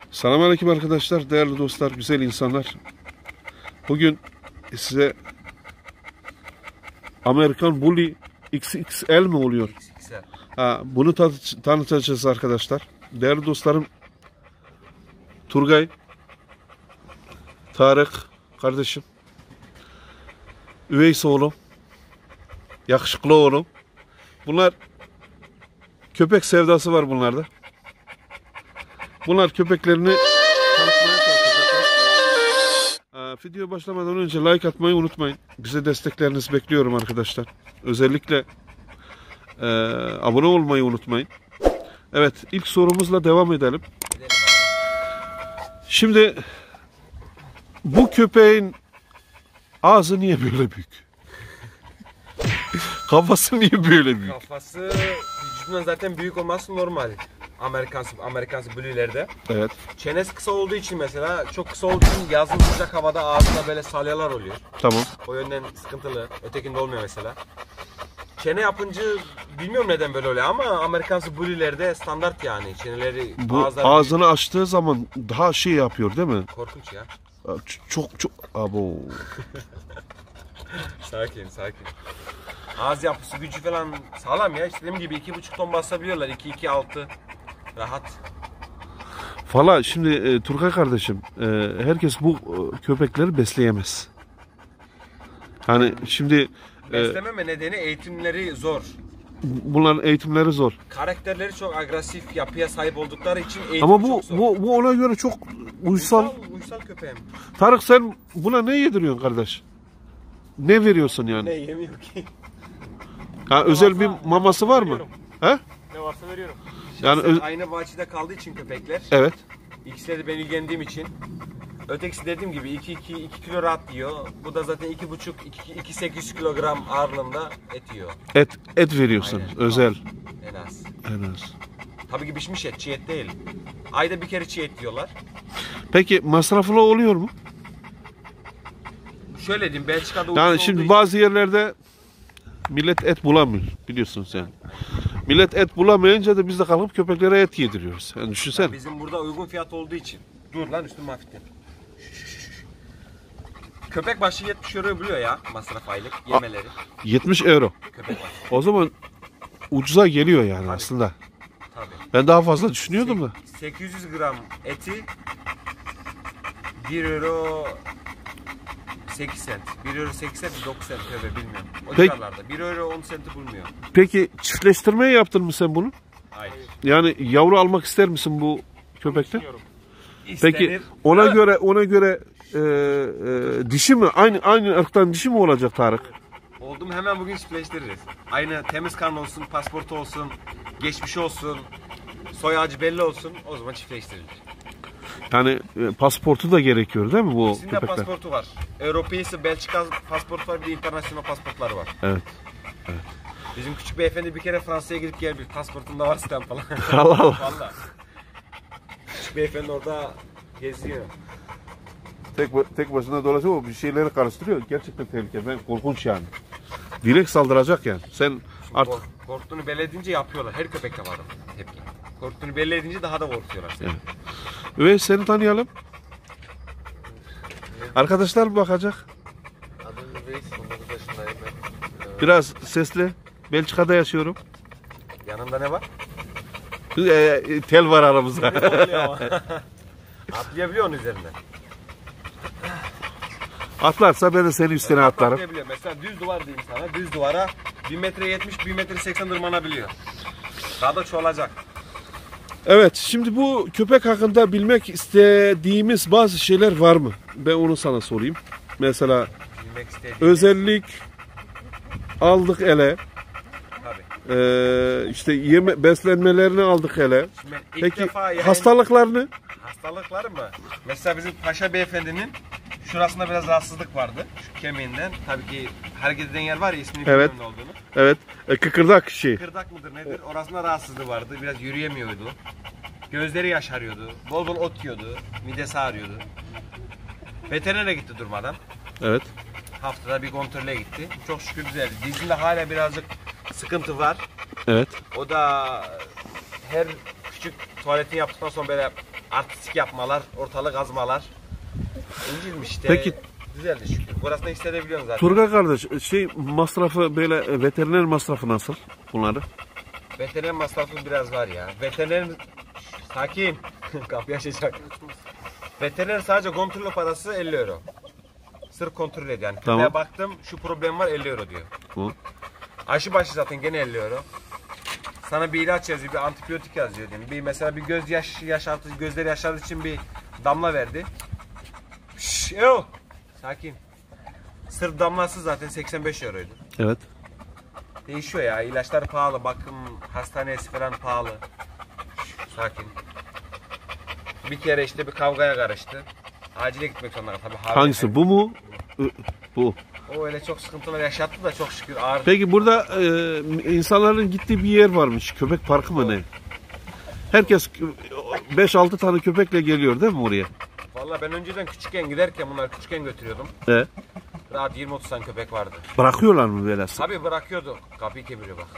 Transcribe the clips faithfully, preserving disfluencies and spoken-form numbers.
Selamünaleyküm arkadaşlar, değerli dostlar, güzel insanlar. Bugün size Amerikan Bully X X L mi oluyor? X X L. Ha, bunu tanıtacağız arkadaşlar. Değerli dostlarım, Turgay, Tarık kardeşim, Üveys oğlum, yakışıklı oğlum. Bunlar köpek sevdası var bunlarda. Bunlar köpeklerini tanıtmaya çalışacaklar. Video başlamadan önce like atmayı unutmayın. Bize desteklerinizi bekliyorum arkadaşlar. Özellikle e, abone olmayı unutmayın. Evet, ilk sorumuzla devam edelim. Şimdi bu köpeğin ağzı niye böyle büyük? Kafası niye böyle büyük? Kafası vücudundan zaten büyük olması normal. Amerikan Amerikan Bully'lerde. Evet. Çenesi kısa olduğu için mesela çok kısa olduğu için yazın sıcak havada ağzında böyle salyalar oluyor. Tamam. O yönden sıkıntılı. Ötekinde olmuyor mesela. Çene yapınca bilmiyorum neden böyle oluyor ama Amerikan Bully'lerde standart yani. Çeneleri Bu ağzını büyük. Açtığı zaman daha şey yapıyor değil mi? Korkunç ya. Çok çok abo. Sakin sakin. Ağız yapısı, gücü falan sağlam ya. İşte dediğim gibi iki buçuk ton basabiliyorlar. iki iki altı rahat. Valla şimdi e, Turgay kardeşim, e, herkes bu e, köpekleri besleyemez. Hani şimdi beslememe e, nedeni eğitimleri zor. Bunların eğitimleri zor. Karakterleri çok agresif yapıya sahip oldukları için eğitimi Ama bu çok zor. bu bu ona göre çok uysal. Uysal, uysal köpeğim. Tarık, sen buna ne yediriyorsun kardeş? Ne veriyorsun yani? Ne yemiyor ki? Ha, özel bir maması var mı? He? Ne varsa veriyorum. Yani öz... aynı bahçede kaldığı için köpekler. Evet. İkisi de ben ilgilendiğim için. Ötekisi dediğim gibi iki iki iki kilo rahat yiyor. Bu da zaten iki buçuk iki iki sekiz yüz kilogram ağırlığında et yiyor. Et et veriyorsun. Aynen. Özel. En az. En az. Tabii ki pişmiş et, çiğ et değil. Ayda bir kere çiğ et diyorlar. Peki masraflı oluyor mu? Şöyle diyeyim, Belçika'da yani şimdi için... bazı yerlerde millet et bulamıyor, biliyorsunuz yani. Millet et bulamayınca da biz de kalkıp köpeklere et yediriyoruz. Yani düşünsene. Ya bizim burada uygun fiyat olduğu için. Dur lan, üstüm hafiften. Köpek başı yetmiş euro biliyor ya masraf aylık yemeleri. yetmiş euro. Köpek başı. O zaman ucuza geliyor yani. Tabii. Aslında. Tabii. Ben daha fazla düşünüyordum da. sekiz yüz gram eti bir euro sekiz sent. bir euro sekiz sent, dokuz sent köpe bilmiyorum. O Peki, civarlarda. bir euro on senti bulmuyor. Peki çiftleştirmeyi yaptın mı sen bunu? Hayır. Yani yavru almak ister misin bu köpekten? İstenir. Peki ona evet. göre ona göre e, e, dişi mi? Aynı aynı ırktan dişi mi olacak Tarık? Oldu mu hemen bugün çiftleştiririz. Aynı temiz kan olsun, pasportu olsun, geçmişi olsun, soy ağacı belli olsun, o zaman çiftleştirilir. Yani e, pasportu da gerekiyor değil mi bu İkisinde köpekler? pasportu var. Avrupa'yı, Belçika pasportu var, bir de internasyonel pasportları var. Evet. Evet. Bizim küçük beyefendi bir kere Fransa'ya gidip gelmiş. Pasportunda var stamp falan. Allah Allah. Vallahi. Küçük beyefendi orada geziyor. Tek, tek başına dolaşıyor ama bir şeyleri karıştırıyor. Gerçekten tehlike. Ben korkunç yani. Direkt saldıracak yani. Sen artık... Kork, korktuğunu belli edince yapıyorlar. Her köpekte var tepki. Korktuğunu belli edince daha da korkuyorlar seni. Evet. Ve seni tanıyalım. Arkadaşlar bakacak. Adım Üveys, on dokuz yaşındayım ben. Biraz sesli. Belçika'da yaşıyorum. Yanında ne var? E, tel var aramızda. Atlayabiliyor onun üzerinden. Atlarsa ben de senin üstüne evet, atlarım. Mesela düz duvar diyeyim sana. Düz duvara bir metre yetmiş, bir metre seksen tırmanabiliyor. Daha da çoğalacak. Evet, şimdi bu köpek hakkında bilmek istediğimiz bazı şeyler var mı? Ben onu sana sorayım. Mesela özellik aldık ele. Tabii. Ee, işte yeme beslenmelerini aldık ele. Peki yani, hastalıklarını? Hastalıkları mı? Mesela bizim Paşa Beyefendi'nin şurasında biraz rahatsızlık vardı. Şu kemiğinden. Tabii ki hareket eden yer var ya, ismini evet. bilmiyorum ne olduğunu. Evet. E, kıkırdak şey. Kıkırdak mıdır nedir? Orasında rahatsızlığı vardı. Biraz yürüyemiyordu. Gözleri yaşarıyordu. Bol bol ot yiyordu. Midesi ağrıyordu. Veterinere gitti durmadan. Evet. Haftada bir kontrole gitti. Çok şükür düzeldi. Dizinde hala birazcık sıkıntı var. Evet. O da her küçük tuvaletini yaptıktan sonra böyle artistik yapmalar, ortalık azmalar. İncilmiş işte. Peki. Güzeldi şükür. Burasını hissedebiliyorsun zaten. Turgay kardeş şey masrafı böyle e, veteriner masrafı nasıl bunları? Veteriner masrafı biraz var ya. Veteriner sakin. Kapıyı açacak. Veteriner sadece kontrol parası elli euro. Sırf kontrol ediyor yani. Tamam. Köpeğe baktım şu problem var elli euro diyor. Bu. Aşı başı zaten gene elli euro. Sana bir ilaç yazıyor, bir antibiyotik yazıyor diyeyim. Bir mesela bir göz yaş yaşartı, gözleri yaşartı için bir damla verdi. Şşş, yo. Sakin. Sırf damlası zaten seksen beş euroydu. Evet. Değişiyor ya. İlaçlar pahalı, bakım hastanesi falan pahalı. Şşş, sakin. Bir kere işte bir kavgaya karıştı. Acile gitmek zorunda kaldı. Tabii Hangisi bu mu? Ö- Bu. O öyle çok sıkıntılar yaşattı da çok şükür ağır. Peki burada e, insanların gittiği bir yer varmış. Köpek parkı mı ne? Herkes beş altı tane köpekle geliyor değil mi oraya? Vallahi ben önceden küçükken giderken bunlar küçükken götürüyordum. E, Rahat yirmi otuz tane köpek vardı. bırakıyorlar mı böyle? Tabii bırakıyordu. Kapıyı kemiriyor bak.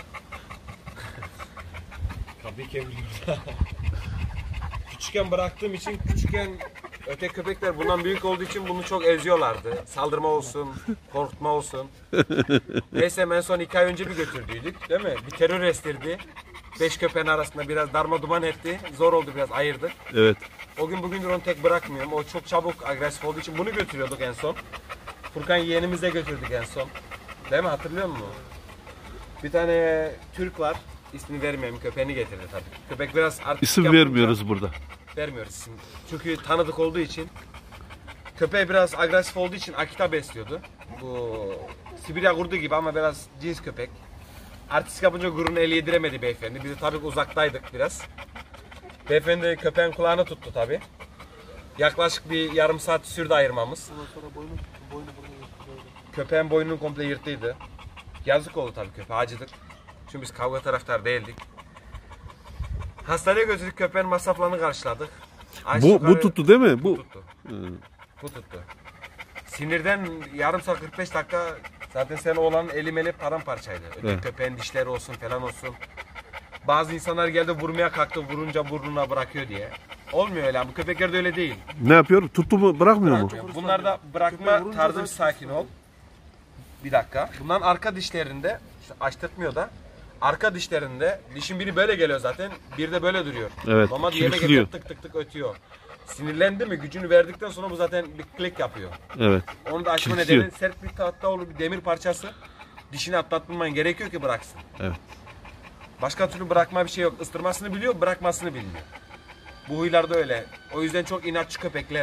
Kapıyı kemiriyor. Küçükken bıraktığım için küçükken öte köpekler bundan büyük olduğu için bunu çok eziyorlardı. Saldırma olsun, korkutma olsun. Neyse en son iki ay önce bir götürdüydük değil mi? Bir terör estirdi. Beş köpeğin arasında biraz darma duman etti. Zor oldu biraz ayırdık. Evet. O gün bugündür onu tek bırakmıyorum. O çok çabuk agresif olduğu için bunu götürüyorduk en son. Furkan yeğenimizle götürdük en son. Değil mi? Hatırlıyor musun? Bir tane Türk var. İsmini vermeyeyim. Köpeğini getirdi tabii. Köpek biraz artık İsim yapınca- vermiyoruz burada. Vermiyoruz isim. Çünkü tanıdık olduğu için. Köpeği biraz agresif olduğu için Akita besliyordu. Bu Sibirya kurdu gibi ama biraz cins köpek. Artistik yapınca gururunu el yediremedi beyefendi. Biz de tabii uzaktaydık biraz. Beyefendi köpeğin kulağını tuttu tabii. Yaklaşık bir yarım saat sürdü ayırmamız. Köpeğin boynunu komple yırttıydı. Yazık oldu tabii köpeğe, acıdık. Çünkü biz kavga taraftar değildik. Hastaneye götürdük, köpeğin masraflarını karşıladık. Aşağı Bu yukarı- bu tuttu değil mi? Bu. tuttu. Bu tuttu. Sinirden yarım saat kırk beş dakika zaten senin oğlanın eli meli paramparçaydı. Öteki Evet. köpeğin dişleri olsun falan olsun. Bazı insanlar geldi vurmaya kalktı, vurunca burnuna bırakıyor diye. Olmuyor öyle, bu köpekler de öyle değil. Ne yapıyor? Tuttu mu bırakmıyor mu? Bırakmıyor. Bunlar da bırakma tarzı bir sakin ol. Bir dakika. Bunların arka dişlerinde, işte açtırtmıyor da, arka dişlerinde dişin biri böyle geliyor zaten, biri de böyle duruyor. Evet, Normalde yemek kilitliyor. yapıyor, tık tık tık ötüyor. Sinirlendi mi gücünü verdikten sonra bu zaten bir klik yapıyor. Evet. Onu da açma Kilitliyor. nedeni sert bir tahta olur, bir demir parçası. Dişini atlatman gerekiyor ki bıraksın. Evet. Başka türlü bırakma bir şey yok. Isırmasını biliyor, bırakmasını bilmiyor. Bu huylar da öyle. O yüzden çok inatçı köpekler.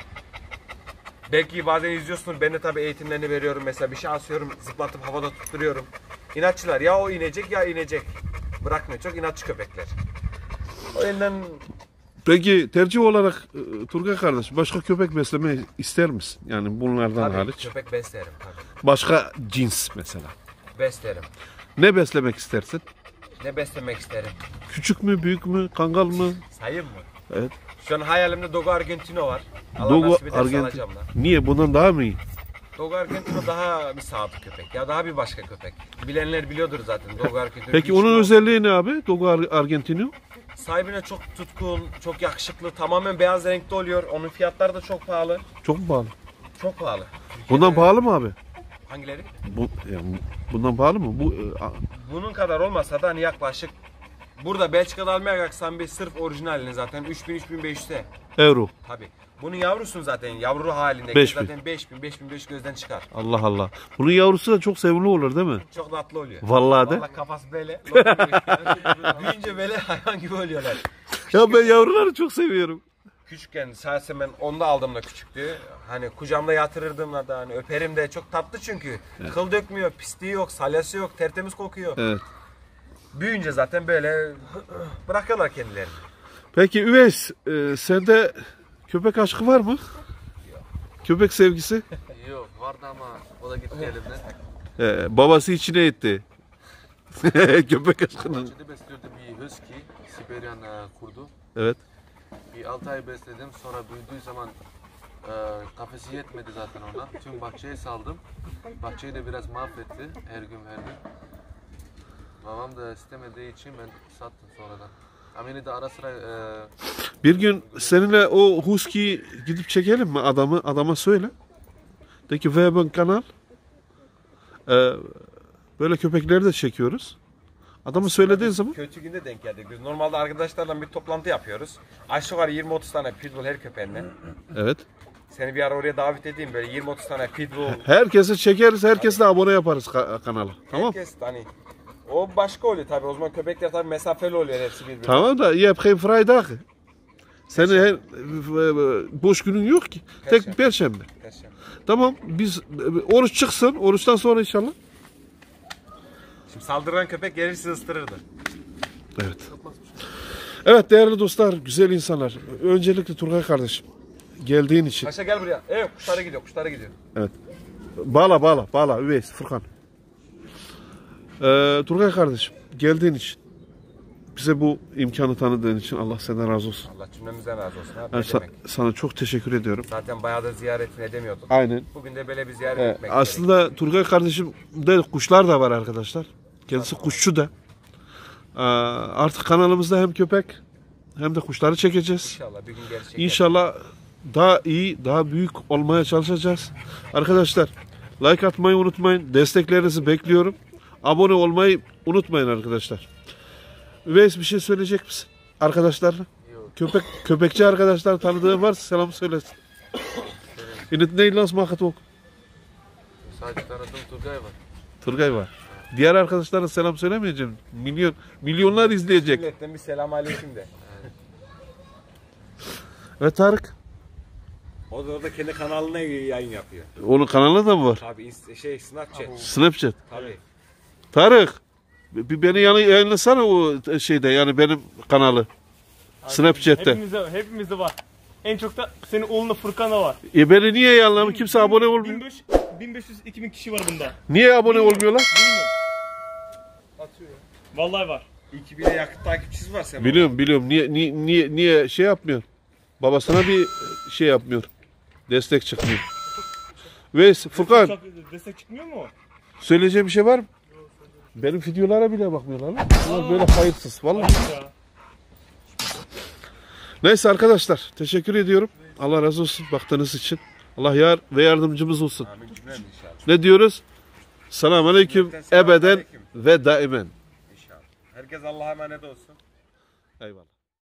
Belki bazen izliyorsunuz, ben de tabii eğitimlerini veriyorum. Mesela bir şey asıyorum, zıplatıp havada tutturuyorum. İnatçılar, ya o inecek ya inecek. Bırakmıyor, çok inatçı köpekler. O yüzden Peki tercih olarak e, Turgay kardeş başka köpek beslemeyi ister misin? Yani bunlardan tabii hariç. köpek beslerim tabii. Başka cins mesela. Beslerim. Ne beslemek istersin? Ne beslemek isterim? Küçük mü, büyük mü, kangal mı? Sayayım mı? Evet. Şu an hayalimde Dogo Argentino var. Allah Dogo nasip ederse Argentin. alacağım da. Niye? Bundan daha mı iyi? Dogo Argentino daha bir sadık köpek ya, daha bir başka köpek. Bilenler biliyordur zaten Dogo Argentino. Peki Güçlü, onun özelliği ne abi? Dogo Ar- Argentino? sahibine çok tutkun, çok yakışıklı, tamamen beyaz renkte oluyor. Onun fiyatları da çok pahalı. Çok mu pahalı? Çok pahalı. Bundan pahalı mı abi? Hangileri? Bu, yani bundan pahalı mı? Bu e, a- Bunun kadar olmasa da hani yaklaşık burada Belçika'da almaya kalksan bir sırf orijinalini zaten üç bin üç bin beş yüz euro. tabi. Bunun yavrusun zaten yavru halinde beş bin. zaten beş bin beş bin beş yüz gözden çıkar. Allah Allah. Bunun yavrusu da çok sevimli olur değil mi? Çok tatlı oluyor. Vallahi de. Vallahi kafası böyle. lokum gibi. Büyüyünce böyle hayvan gibi oluyorlar. Ya ben yavruları çok seviyorum. Küçükken sadece ben onu da aldığımda küçüktü. Hani kucağımda yatırırdım da hani öperim de çok tatlı çünkü. Evet. Kıl dökmüyor, pisliği yok, salyası yok, tertemiz kokuyor. Evet. Büyüyünce zaten böyle bırakıyorlar kendilerini. Peki Üveys, e, sende köpek aşkı var mı? Köpek sevgisi? Yok vardı ama o da gitti elimden. E, babası içine etti. Köpek aşkının. Bahçede besliyordum bir husky, Sibiryan e, kurdu. Evet. Bir altı ay besledim, sonra büyüdüğü zaman e, kafesi yetmedi zaten ona. Tüm bahçeye saldım. Bahçeyi de biraz mahvetti her gün her gün. Babam da istemediği için ben sattım sonradan. Ama yine de ara sıra e, Bir gün seninle o husky gidip çekelim mi adamı? Adama söyle. De ki Web'in kanal. Ee, böyle köpekleri de çekiyoruz. Adamı söylediğin zaman. Kötü günde denk geldik. Biz normalde arkadaşlarla bir toplantı yapıyoruz. Aşağı yukarı yirmi otuz tane pitbull her köpeğinden. Evet. Seni bir ara oraya davet edeyim, böyle yirmi otuz tane pitbull. Herkesi çekeriz, herkese de abone yaparız ka- kanala. Tamam. Herkes hani o başka oluyor tabii. O zaman köpekler tabii mesafeli oluyor hepsi birbirine. Tamam da yapayım Friday. Senin her boş günün yok ki. Tek Perşembe. Perşembe. Perşembe. Tamam, biz oruç çıksın. Oruçtan sonra inşallah. Şimdi saldıran köpek gelir sizi ıstırırdı. Evet. Evet değerli dostlar, güzel insanlar. Öncelikle Turgay kardeşim geldiğin için. Paşa gel buraya. Evet, kuşlara gidiyor, kuşlara gidiyor. Evet. Bağla bağla bağla Üveys Furkan. Ee, Turgay kardeşim geldiğin için, bize bu imkanı tanıdığın için Allah senden razı olsun. Allah cümlemizden razı olsun abi. Ben Ne sa- demek? sana çok teşekkür ediyorum. Zaten bayağı da ziyaretini edemiyorduk. Aynen. Bugün de böyle bir ziyaret Ee, etmek aslında Turgay kardeşim de kuşlar da var arkadaşlar. Kendisi kuşçu da. Ee, artık kanalımızda hem köpek hem de kuşları çekeceğiz. İnşallah bir gün gerçek. İnşallah daha iyi, daha büyük olmaya çalışacağız. Arkadaşlar like atmayı unutmayın. Desteklerinizi bekliyorum. Abone olmayı unutmayın arkadaşlar. Üveys bir şey söyleyecek misin arkadaşlarla? Köpek köpekçi arkadaşlar tanıdığın varsa selam söylesin. İnet Neylands Mahatok. sadece tanıdığım Turgay var. Turgay var. Diğer arkadaşlara selam söylemeyeceğim. Milyon milyonlar izleyecek. Milletten bir selam aleyküm de. Ve Tarık. O da orada kendi kanalına yayın yapıyor. Onun kanalı da mı var? Tabii inst- şey Snapchat. Snapchat. Tabii. Tarık. Bir beni yanı yayınlasana o şeyde, yani benim kanalı. Snapchat'te. Hepimizde, hepimizde var. En çok da senin oğlunla Furkan'da var. E beni niye yayınlamıyor? Kimse abone olmuyor. bin beş yüz bin beş yüz iki bin kişi var bunda. Niye abone olmuyorlar? Bilmiyorum. Atıyor. Vallahi var. iki bine yakın takipçisi var senin. Biliyorum biliyorum. Niye niye niye, niye şey yapmıyor? Babasına bir şey yapmıyor. Destek çıkmıyor. Ve Furkan, Çok destek çıkmıyor mu? söyleyeceğim bir şey var mı? Benim videolara bile bakmıyorlar lan. Bunlar böyle hayırsız. Vallahi. Ayıp ya. Neyse arkadaşlar, teşekkür ediyorum. Allah razı olsun baktığınız için. Allah yar ve yardımcımız olsun. Amin cümlem inşallah. Ne diyoruz? Selamun aleyküm Selamun ebeden aleyküm. ve daimen. İnşallah. Herkes Allah'a emanet olsun. Eyvallah.